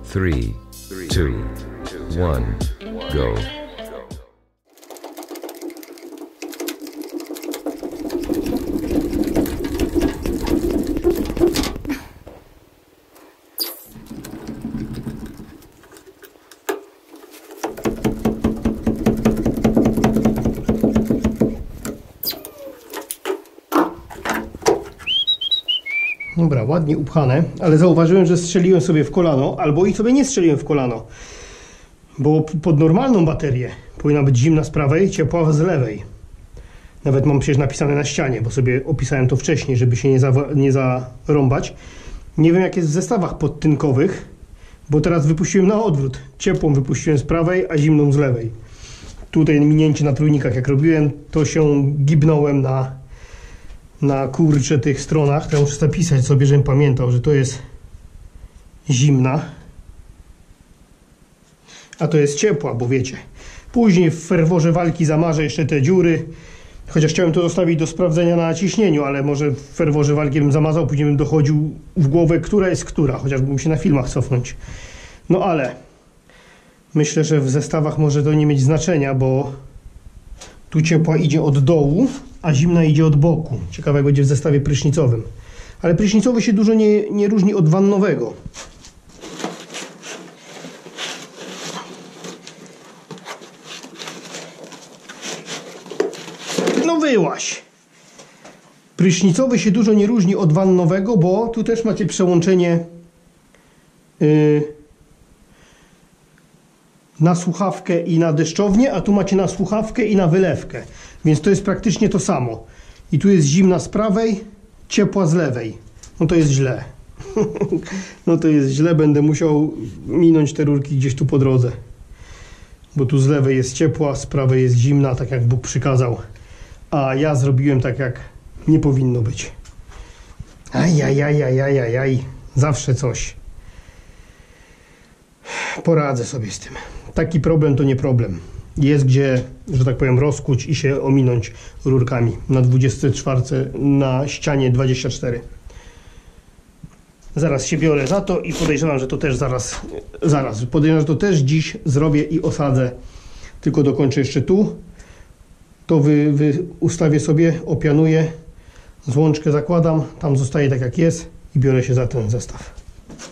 3, 2, 1, go. Dobra, ładnie upchane, ale zauważyłem, że strzeliłem sobie w kolano, albo i sobie nie strzeliłem w kolano. Bo pod normalną baterię powinna być zimna z prawej, ciepła z lewej. Nawet mam przecież napisane na ścianie, bo sobie opisałem to wcześniej, żeby się nie zarąbać. Nie wiem jak jest w zestawach podtynkowych, bo teraz wypuściłem na odwrót. Ciepłą wypuściłem z prawej, a zimną z lewej. Tutaj minięcie na trójnikach jak robiłem, to się gibnąłem na kurcze tych stronach. To ja muszę zapisać sobie, żebym pamiętał, że to jest zimna, a to jest ciepła, bo wiecie, później w ferworze walki zamarzę jeszcze te dziury, chociaż chciałem to zostawić do sprawdzenia na ciśnieniu, ale może w ferworze walki bym zamazał, później bym dochodził w głowę, która jest która, chociaż bym się na filmach cofnąć. No ale myślę, że w zestawach może to nie mieć znaczenia, bo tu ciepła idzie od dołu, a zimna idzie od boku. Ciekawe jak będzie w zestawie prysznicowym. Ale prysznicowy się dużo nie różni od wannowego. No wyłaź! Prysznicowy się dużo nie różni od wannowego, bo tu też macie przełączenie na słuchawkę i na deszczownię, a tu macie na słuchawkę i na wylewkę. Więc to jest praktycznie to samo. I tu jest zimna z prawej, ciepła z lewej. No to jest źle. No to jest źle, będę musiał minąć te rurki gdzieś tu po drodze. Bo tu z lewej jest ciepła, z prawej jest zimna, tak jak Bóg przykazał. A ja zrobiłem tak, jak nie powinno być. Ajajajajajajaj. Zawsze coś. Poradzę sobie z tym. Taki problem to nie problem. Jest gdzie, że tak powiem, rozkuć i się ominąć rurkami. Na 24, na ścianie 24. Zaraz się biorę za to i podejrzewam, że to też podejrzewam, że to też dziś zrobię i osadzę. Tylko dokończę jeszcze tu. To ustawię sobie, opianuję. Złączkę zakładam, tam zostaje tak jak jest i biorę się za ten zestaw.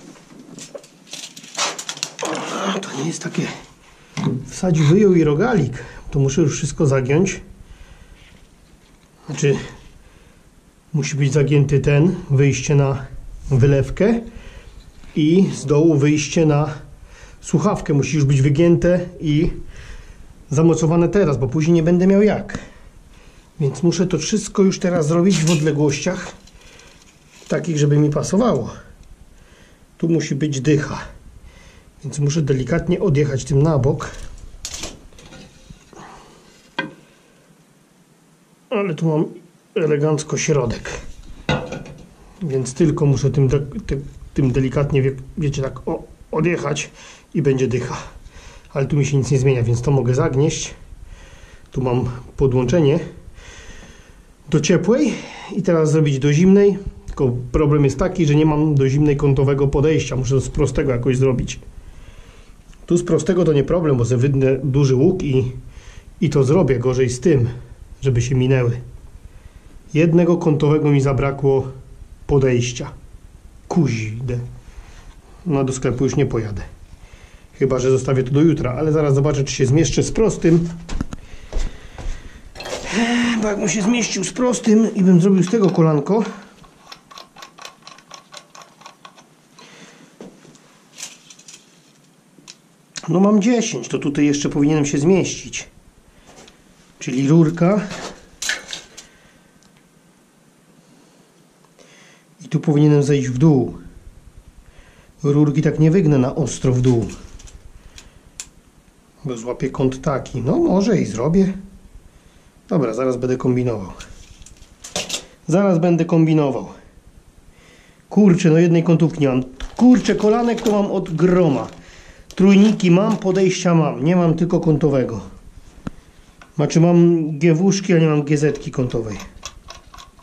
To nie jest takie... Wsadził, wyjął i rogalik. To muszę już wszystko zagiąć. Znaczy, musi być zagięty ten, wyjście na wylewkę i z dołu wyjście na słuchawkę. Musi już być wygięte i zamocowane teraz, bo później nie będę miał jak. Więc muszę to wszystko już teraz zrobić w odległościach takich, żeby mi pasowało. Tu musi być dycha. Więc muszę delikatnie odjechać tym na bok. Ale tu mam elegancko środek. Więc tylko muszę tym delikatnie, wiecie, tak odjechać i będzie dycha. Ale tu mi się nic nie zmienia, więc to mogę zagnieść. Tu mam podłączenie do ciepłej i teraz zrobić do zimnej. Tylko problem jest taki, że nie mam do zimnej kątowego podejścia. Muszę to z prostego jakoś zrobić. Tu z prostego to nie problem, bo sobie wydnę duży łuk i to zrobię. Gorzej z tym, żeby się minęły. Jednego kątowego mi zabrakło podejścia. Kuźde. No do sklepu już nie pojadę. Chyba że zostawię to do jutra, ale zaraz zobaczę, czy się zmieszczę z prostym. Bo jak mu się zmieścił z prostym i bym zrobił z tego kolanko, no mam 10, to tutaj jeszcze powinienem się zmieścić. Czyli rurka. I tu powinienem zejść w dół. Rurki tak nie wygnę na ostro w dół. Bo złapię kąt taki. No może i zrobię. Dobra, zaraz będę kombinował. Zaraz będę kombinował. Kurczę, no jednej kątówki nie mam. Kurczę, kolanek to mam od groma. Trójniki mam, podejścia mam. Nie mam tylko kątowego. Znaczy mam GW-szki, a nie mam GZ-ki kątowej.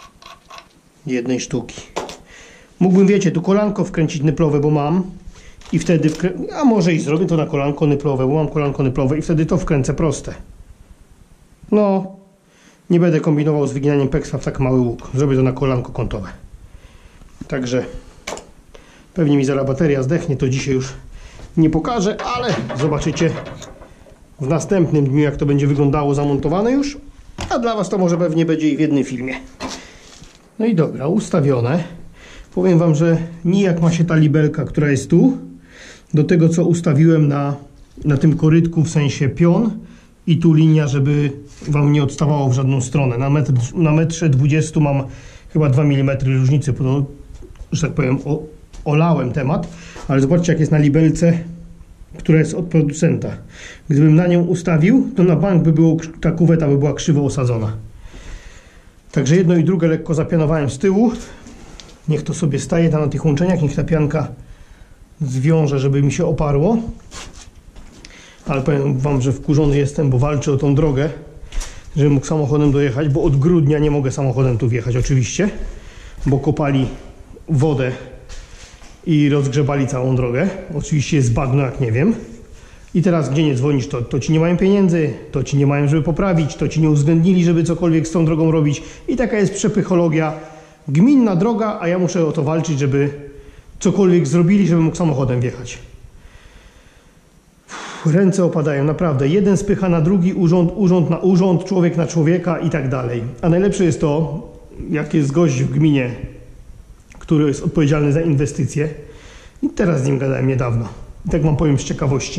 Jednej sztuki. Mógłbym, wiecie, tu kolanko wkręcić nyplowe, bo mam. i wtedy, a może i zrobię to na kolanko nyplowe, bo mam kolanko nyplowe i wtedy to wkręcę proste. No, nie będę kombinował z wyginaniem pekswa w tak mały łuk. Zrobię to na kolanko kątowe. Także pewnie mi zaraz bateria zdechnie, to dzisiaj już nie pokażę, ale zobaczycie w następnym dniu, jak to będzie wyglądało zamontowane już. A dla Was to może pewnie będzie i w jednym filmie. No i dobra, ustawione. Powiem Wam, że nijak ma się ta libelka, która jest tu, do tego, co ustawiłem na tym korytku, w sensie pion i tu linia, żeby Wam nie odstawało w żadną stronę. Na metrze 20 mam chyba 2 mm różnicy, bo, że tak powiem, olałem temat, ale zobaczcie, jak jest na libelce, która jest od producenta. Gdybym na nią ustawił, to na bank by było, ta kuweta by była krzywo osadzona. Także jedno i drugie lekko zapianowałem z tyłu. Niech to sobie staje tam na tych łączeniach, niech ta pianka zwiąże, żeby mi się oparło. Ale powiem Wam, że wkurzony jestem, bo walczę o tą drogę, żebym mógł samochodem dojechać, bo od grudnia nie mogę samochodem tu wjechać oczywiście, bo kopali wodę i rozgrzebali całą drogę. Oczywiście jest bagno, jak nie wiem. I teraz gdzie nie dzwonisz, to ci nie mają pieniędzy, to ci nie mają, żeby poprawić, to ci nie uwzględnili, żeby cokolwiek z tą drogą robić. I taka jest przepychologia. Gminna droga, a ja muszę o to walczyć, żeby cokolwiek zrobili, żeby mógł samochodem wjechać. Ręce opadają, naprawdę. Jeden spycha na drugi, urząd na urząd, człowiek na człowieka i tak dalej. A najlepsze jest to, jak jest gość w gminie, który jest odpowiedzialny za inwestycje. I teraz z nim gadałem niedawno. I tak wam powiem z ciekawości.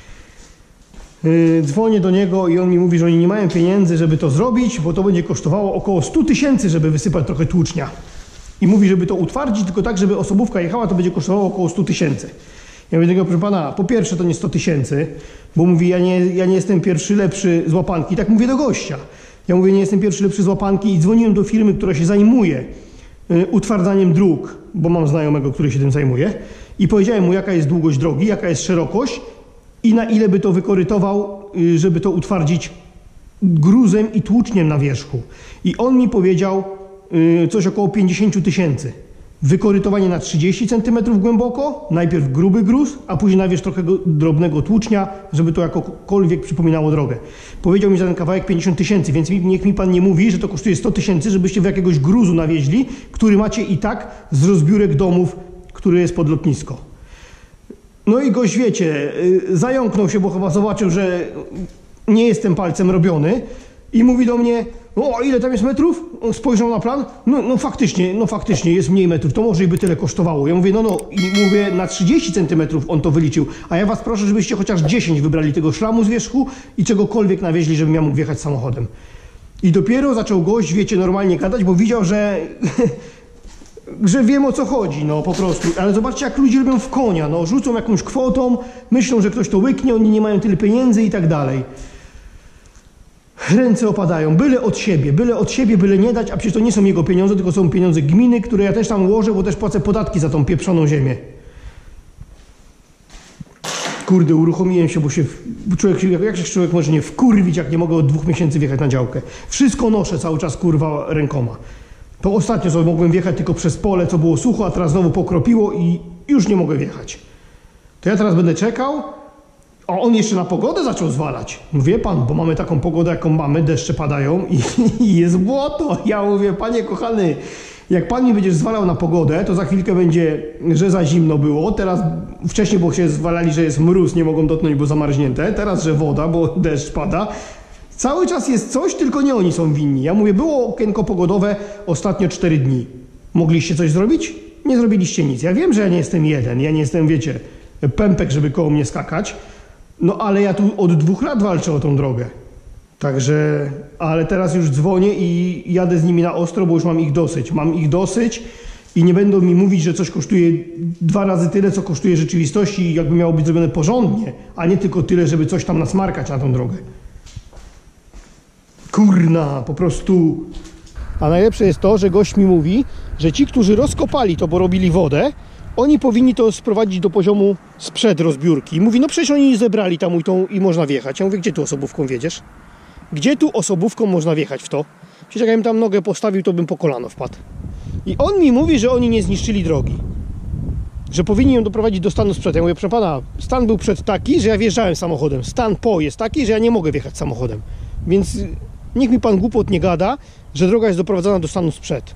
Dzwonię do niego i on mi mówi, że oni nie mają pieniędzy, żeby to zrobić, bo to będzie kosztowało około 100 000, żeby wysypać trochę tłucznia. I mówi, żeby to utwardzić, tylko tak, żeby osobówka jechała, to będzie kosztowało około 100 000. Ja mówię do niego, proszę pana, po pierwsze to nie 100 000, bo mówi, ja nie jestem pierwszy lepszy z łapanki. Tak mówię do gościa. Ja mówię, nie jestem pierwszy lepszy z łapanki i dzwoniłem do firmy, która się zajmuje utwardzaniem dróg, bo mam znajomego, który się tym zajmuje. I powiedziałem mu, jaka jest długość drogi, jaka jest szerokość i na ile by to wykorytował, żeby to utwardzić gruzem i tłuczniem na wierzchu. I on mi powiedział coś około 50 000. Wykorytowanie na 30 cm głęboko, najpierw gruby gruz, a później na wierzch trochę drobnego tłucznia, żeby to jakokolwiek przypominało drogę. Powiedział mi za ten kawałek 50 000, więc niech mi pan nie mówi, że to kosztuje 100 000, żebyście w jakiegoś gruzu nawieźli, który macie i tak z rozbiórek domów, który jest pod lotnisko. No i gość, wiecie, zająknął się, bo chyba zobaczył, że nie jestem palcem robiony i mówi do mnie, o, ile tam jest metrów? Spojrzał na plan, no faktycznie jest mniej metrów, to może i by tyle kosztowało. Ja mówię, i mówię, na 30 cm on to wyliczył, a ja was proszę, żebyście chociaż 10 wybrali tego szlamu z wierzchu i czegokolwiek nawieźli, żebym ja mógł wjechać samochodem. I dopiero zaczął gość, wiecie, normalnie gadać, bo widział, że że wiem, o co chodzi, no po prostu. Ale zobaczcie, jak ludzie robią w konia, no rzucą jakąś kwotą, myślą, że ktoś to łyknie, oni nie mają tyle pieniędzy i tak dalej. Ręce opadają, byle od siebie, byle nie dać, a przecież to nie są jego pieniądze, tylko są pieniądze gminy, które ja też tam łożę, bo też płacę podatki za tą pieprzoną ziemię. Kurde, uruchomiłem się, bo się jak się człowiek może nie wkurwić, jak nie mogę od 2 miesięcy wjechać na działkę. Wszystko noszę cały czas, kurwa, rękoma. To ostatnio sobie mogłem wjechać tylko przez pole, co było sucho, a teraz znowu pokropiło i już nie mogę wjechać. To ja teraz będę czekał, a on jeszcze na pogodę zaczął zwalać. Wie pan, bo mamy taką pogodę, jaką mamy, deszcze padają i jest błoto. Ja mówię, panie kochany, jak pan mi będziesz zwalał na pogodę, to za chwilkę będzie, że za zimno było. Teraz, wcześniej, bo się zwalali, że jest mróz, nie mogą dotknąć, bo zamarznięte. Teraz, że woda, bo deszcz pada. Cały czas jest coś, tylko nie oni są winni. Ja mówię, było okienko pogodowe ostatnio 4 dni. Mogliście coś zrobić? Nie zrobiliście nic. Ja wiem, że ja nie jestem jeden. Ja nie jestem, wiecie, pępek, żeby koło mnie skakać. No ale ja tu od 2 lat walczę o tą drogę. Także, ale teraz już dzwonię i jadę z nimi na ostro, bo już mam ich dosyć. Mam ich dosyć i nie będą mi mówić, że coś kosztuje 2 razy tyle, co kosztuje w rzeczywistości, jakby miało być zrobione porządnie, a nie tylko tyle, żeby coś tam nasmarkać na tą drogę. Kurna, po prostu. A najlepsze jest to, że gość mi mówi, że ci, którzy rozkopali to, bo robili wodę, oni powinni to sprowadzić do poziomu sprzed rozbiórki. I mówi, no przecież oni zebrali tam i można wjechać. Ja mówię, gdzie tu osobówką wjedziesz? Gdzie tu osobówką można wjechać w to? Przecież jak ja bym tam nogę postawił, to bym po kolano wpadł. I on mi mówi, że oni nie zniszczyli drogi. że powinni ją doprowadzić do stanu sprzed. Ja mówię, proszę pana, stan był przed taki, że ja wjeżdżałem samochodem. Stan po jest taki, że ja nie mogę wjechać samochodem. Więc niech mi pan głupot nie gada, że droga jest doprowadzona do stanu sprzed.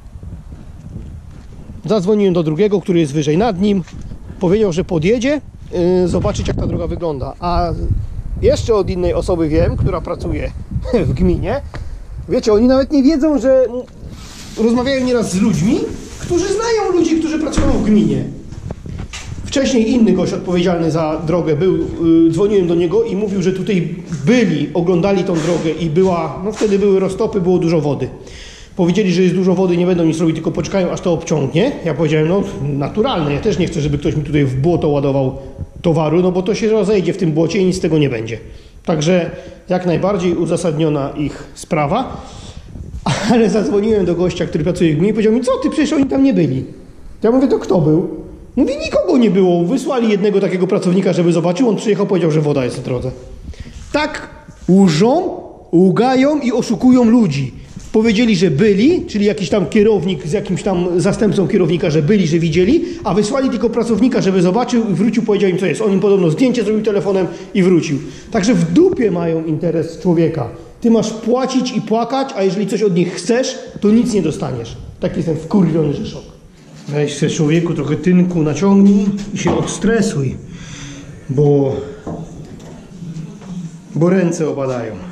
Zadzwoniłem do drugiego, który jest wyżej nad nim. Powiedział, że podjedzie, zobaczyć jak ta droga wygląda. A jeszcze od innej osoby wiem, która pracuje w gminie. Wiecie, oni nawet nie wiedzą, że rozmawiają nieraz z ludźmi, którzy znają ludzi, którzy pracują w gminie. Wcześniej inny gość odpowiedzialny za drogę był, dzwoniłem do niego i mówił, że tutaj byli, oglądali tą drogę i była, no wtedy były roztopy, było dużo wody. Powiedzieli, że jest dużo wody, nie będą nic robić, tylko poczekają, aż to obciągnie. Ja powiedziałem, no naturalne, ja też nie chcę, żeby ktoś mi tutaj w błoto ładował towaru, no bo to się rozejdzie w tym błocie i nic z tego nie będzie. Także jak najbardziej uzasadniona ich sprawa. Ale zadzwoniłem do gościa, który pracuje w gminie i powiedział mi, co ty, przecież oni tam nie byli. Ja mówię, to kto był? Mówi, nikogo nie było. Wysłali jednego takiego pracownika, żeby zobaczył, on przyjechał, powiedział, że woda jest w drodze. Tak łżą, ługają i oszukują ludzi. Powiedzieli, że byli, czyli jakiś tam kierownik z jakimś tam zastępcą kierownika, że byli, że widzieli, a wysłali tylko pracownika, żeby zobaczył i wrócił, powiedział im, co jest. On im podobno zdjęcie zrobił telefonem i wrócił. Także w dupie mają interes człowieka. Ty masz płacić i płakać, a jeżeli coś od nich chcesz, to nic nie dostaniesz. Tak jestem wkurwiony, że szok. Weź sobie, człowieku, trochę tynku naciągnij i się odstresuj, bo ręce opadają.